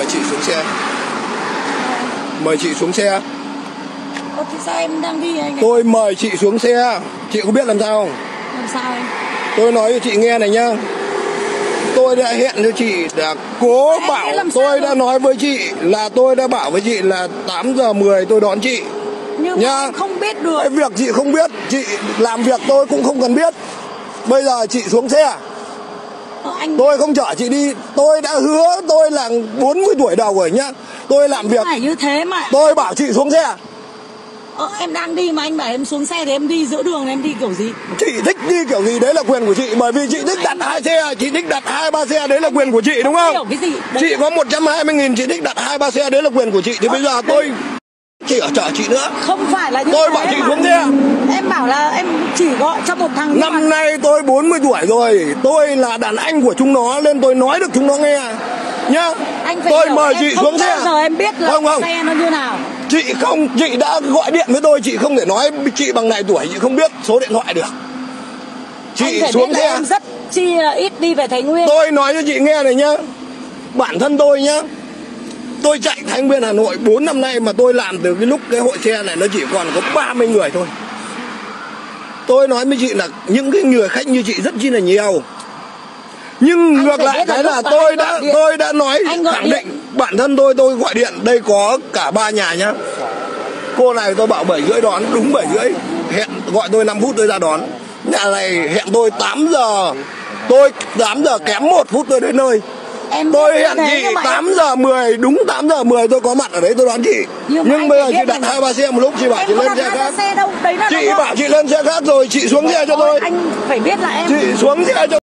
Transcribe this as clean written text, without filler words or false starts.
chị xuống xe. Mời chị xuống xe. Thì sao em đang đi anh? Tôi mời chị xuống xe. Chị có biết làm sao không? Làm sao anh? Tôi nói cho chị nghe này nhá. Tôi đã hẹn cho chị là cố bảo, tôi đã nói với chị là tôi đã bảo với chị là 8 giờ 10 tôi đón chị. Nhưng nhá. em không biết được. Cái việc chị không biết, chị làm việc tôi cũng không cần biết. Bây giờ chị xuống xe. Tôi không chở chị đi. Tôi đã hứa tôi là 40 tuổi đầu rồi nhá. Tôi làm việc phải như thế mà. Tôi bảo chị xuống xe. Em đang đi mà anh bảo em xuống xe thì em đi giữa đường, em đi kiểu gì? Chị thích đi kiểu gì đấy là quyền của chị. Bởi vì chị thích đặt 2 xe, chị thích đặt 2-3 xe, đấy là quyền của chị đúng không? Cái gì? Chị có 120.000, chị thích đặt 2-3 xe, đấy là quyền của chị. Thì bây giờ tôi chỉ ở chở chị nữa. Không phải là như tôi thế. Bảo chị xuống xe. Em bảo là em chỉ gọi cho một thằng. Năm nay tôi 40 tuổi rồi. Tôi là đàn anh của chúng nó nên tôi nói được chúng nó nghe nhá. Tôi mời chị xuống xe. Không bao giờ em biết là không. Xe nó như nào. Chị đã gọi điện với tôi, chị không thể nói chị bằng này tuổi chị không biết số điện thoại được. Chị xuống xe. Em rất chi ít đi về Thái Nguyên. Tôi nói cho chị nghe này nhá. Bản thân tôi nhá, tôi chạy Thái Nguyên Hà Nội 4 năm nay mà tôi làm từ cái lúc cái hội xe này nó chỉ còn có 30 người thôi. Tôi nói với chị là những cái người khách như chị rất chi là nhiều. Nhưng ngược lại cái là tôi đã nói khẳng định bản thân tôi gọi điện. Đây có cả 3 nhà nhá. Cô này tôi bảo 7:30 đón, đúng 7:30. Hẹn gọi tôi 5 phút tôi ra đón. Nhà này hẹn tôi 8 giờ. Tôi 8 giờ kém 1 phút tôi đến nơi. Tôi hẹn chị 8 giờ 10, đúng 8 giờ 10 tôi có mặt ở đấy tôi đón chị. Nhưng bây giờ chị đặt 2-3 xe một lúc, chị bảo chị lên xe khác. Chị bảo chị lên xe khác rồi, chị xuống xe cho tôi. Anh phải biết là em. Chị xuống xe cho